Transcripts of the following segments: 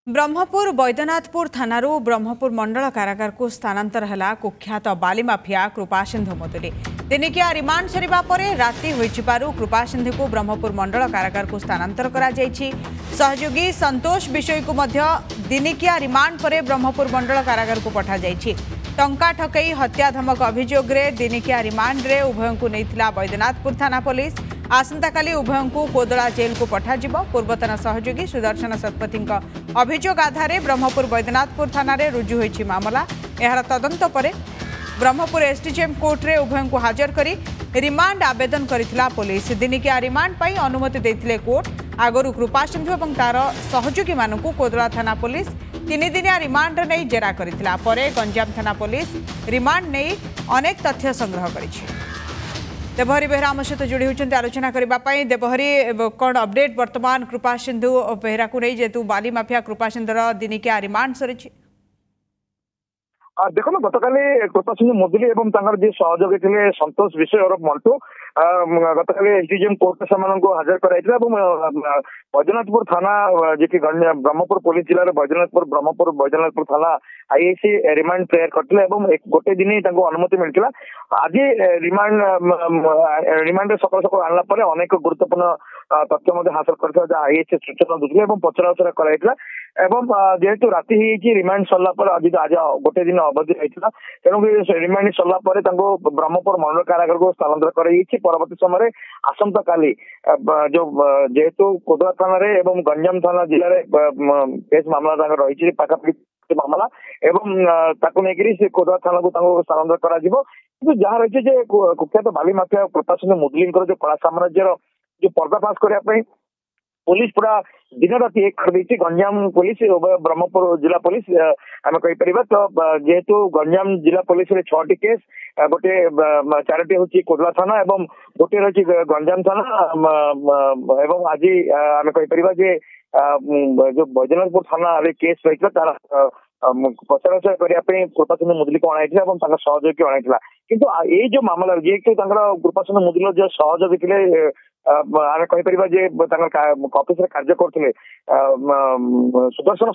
ब्रह्मपुर बैद्यनाथपुर थानारू ब्रह्मपुर मंडल कारागार को स्थानांतर है कुख्यात बाली माफिया कृपासिंधु मुदुली। दिनिकिया रिमांड सरिबा परे राति होइचिबारु कृपासिंधु को ब्रह्मपुर मंडल कारागार को स्थानांतर करा जायछि। सहयोगी संतोष विषय को मध्य दिनिकिया रिमांड परे ब्रह्मपुर मंडल कारागार को पठा जायछि। टंका ठकई हत्या धमक अभियोग रे दिनिकिया रिमांड रे उभय को नैथिला बैद्यनाथपुर थाना पुलिस। आसंता काली उभय को कोदला जेल को पठाଯିବ। पूर्वतन सहयोगी सुदर्शन शतपथी अभियोग आधार ब्रह्मपुर बैद्यनाथपुर थाना रुजु होइछि मामला। एहार तदंत परे ब्रह्मपुर एसडीजेएम कोर्ट रे उभय को हाजर करी रिमांड आवेदन करिथिला पुलिस। दिनिकिया रिमांड पाई अनुमति देथिले कोर्ट। आगरु कृपासिंधु एवं तार सहयोगी मानकु कोदला थाना पुलिस 3 दिनिया रिमांड नै जेरा करिथिला। परे गंजाम थाना पुलिस रिमांड नै अनेक तथ्य संग्रह करिछि। देवहरी बेहरा आम सहित जोड़ी होती आलोचना करने। देवहरी कौन अपडेट वर्तमान कृपासिंधु बेहरा को नहीं जेतु बाली माफिया कृपासिंधुर दिनिकिया रिमांड सरी? देखो गतकाली कृपासिंधु मुदुली और जी सहयोगी थे संतोष विषय और मंटू गतकाली एसडीजेएम कोर्ट से हाजर कराई बैद्यनाथपुर थाना जी ब्रह्मपुर पुलिस जिले में बैद्यनाथपुर ब्रह्मपुर बैद्यनाथपुर थाना आईआईसी रिमांड प्रेयर करते गोटे दिन ही अनुमति मिलता। आज रिमांड सकाल सकाल आनला अनेक गुरुत्वपूर्ण तथ्य हासिल कर आईआईसी सूचना दूसरे पचराउचरा कराइला। जेहेतु राति रिमांड सरला आज गोटे दिन अवधि रही तेणुक रिमांड सरला ब्रह्मपुर मंडल कारागार को स्थानांतर कर परवर्ती समय आसंता काली जो जेहेतु कोदला थाना गंजाम थाना जिले में केस मामला रही पाखापाखि मामला एवं कोदला थाना को स्थानांतर कर जहाँ रही कुख्यात बाली माफिया कृपासिंधु मुदुली जो कला साम्राज्यर जो पर्दाफाश करने पुलिस पूरा दिन राति एक कर दी। गंजाम पुलिस ब्रह्मपुर जिला पुलिस आम कहीपर तो जेहेतु गंजाम जिला पुलिस 6टी केस गोटे 4टी हूँ कोदला थाना और गोटे रही गंजाम थाना एवं आज आम कहीपर जो बैद्यनाथपुर थाना केस रही तार पचराउचरा करने कृपासिंधु मुदुली को अणाई सहयोगी अणाई किंतु ये जो मामला जेहेतु कृपासिंधु मुदुली जो सहयोगी थे आम कहीपर ऑफिस कार्य करते सुदर्शन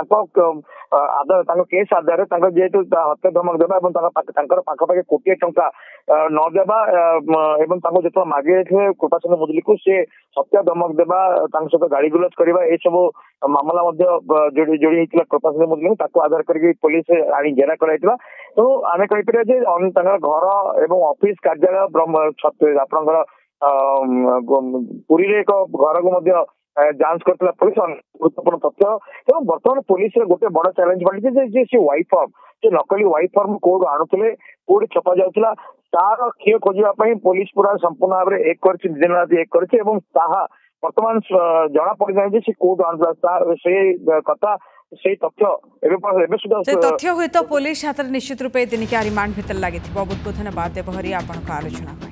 शतपथी केस आधार जेहेतु हत्या धमक देवा पाखापाखि कोटी टंका नदेवा जो मागे थे कृपासिंधु मुदुली को सी हत्या धमक देवा सहित गाड़ी गुलज करवा ये सब मामला जोड़ी होता कृपासिंधु मुदुली आधार कर पुलिस आनी जेरा कराई। तो आम कहीपर घर और ऑफिस कार्यालय आपंकर पुरी एक घर को जांच करता पुलिस गुरुत्वपूर्ण तथ्य और बर्तमान पुलिस गोटे बड़ चैलेंज बढ़ी सी व्हाइट फॉर्म जो नकली व्हाइट फॉर्म कोड आणुले कोड छपा जाऊला तार क्षय खोजापी पुलिस पूरा संपूर्ण भाव में एक दिन रात एक कर बर्तमान जना पड़ा सी कोड आणुला से कथा से तथ्य हुए तो पुलिस हाथ निश्चित रूपे दिनिकिया रिमांड भीतर लगी। बहुत बहुत धन्यवाद देवहरी आपन आलोचना।